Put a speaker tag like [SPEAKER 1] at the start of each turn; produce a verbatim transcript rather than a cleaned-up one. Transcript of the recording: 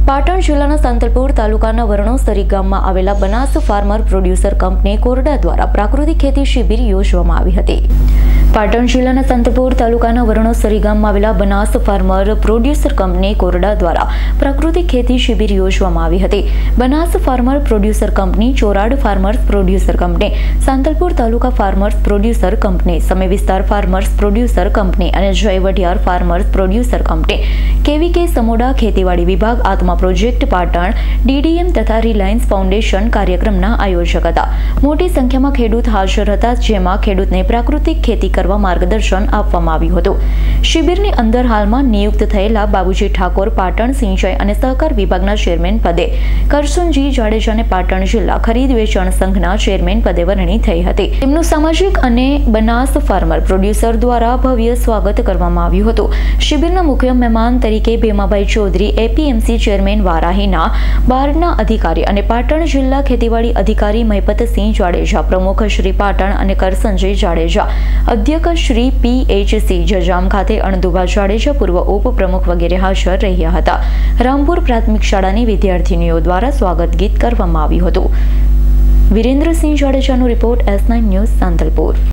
[SPEAKER 1] પાટણ જિલ્લાના સાંતલપુર તાલુકાના વરણોસરી ગામમાં આવેલા Banas farmer producer company Korda દ્વારા પ્રાકૃતિક ખેતી શિબિર યોજવામાં આવી હતી। પાટણ જિલ્લાના સાંતલપુર તાલુકાના વરણોસરી ગામમાં આવેલા Banas farmer producer company Korda દ્વારા પ્રાકૃતિક ખેતી શિબિર યોજવામાં આવી હતી। Banas farmer producer company, Chorad farmers producer company, Santalpur taluka farmers producer company, Sami વિસ્તાર ફાર્મર્સ પ્રોડ્યુસર કંપની અને Jay Vadhiyar farmers producer company, KVK Samoda ખેતીવાડી વિભાગ, આત્મા પ્રોજેક્ટ પાટણ, ડીડીએમ તથા રિલાયન્સ ફાઉન્ડેશન કાર્યક્રમના આયોજક હતા। મોટી સંખ્યામાં ખેડૂત હાજર હતા, જેમાં ખેડૂતને પ્રાકૃતિક ખેતી કરવા માર્ગદર્શન આપવામાં આવ્યું હતું। શિબિરની અંદર હાલમાં નિયુક્ત થયેલા બાબુજી ઠાકોર પાટણ સિંચાઈ અને સહકાર વિભાગના ચેરમેન પદે, કરશનજી જાડેજાને પાટણ જિલ્લા ખરીદ વેચાણ સંઘના ચેરમેન પદે વરણી થઈ હતી। તેમનું સામાજિક અને બનાસ ફાર્મર પ્રોડ્યુસર દ્વારા ભવ્ય સ્વાગત કરવામાં આવ્યું હતું। શિબિરના મુખ્ય મહેમાન તરીકે ભેમાભાઈ ચૌધરી, એપીએમસી ચેરમેન વારાહીના બારના અધિકારી અને પાટણ જિલ્લા ખેતીવાડી અધિકારી મહિપતસિંહ જાડેજા, પ્રમુખ શ્રી પાટણ અને કરસનજી જાડેજા, અધ્યક્ષ શ્રી પીએચસી જજામ ખાતે અણદુભા જાડેજા, પૂર્વ ઉપપ્રમુખ વગેરે હાજર રહ્યા હતા। રામપુર પ્રાથમિક શાળાની વિદ્યાર્થીનીઓ દ્વારા સ્વાગત ગીત કરવામાં આવ્યું હતું। વિરેન્દ્રસિંહ જાડેજાનો report, S nine news, Santalpur.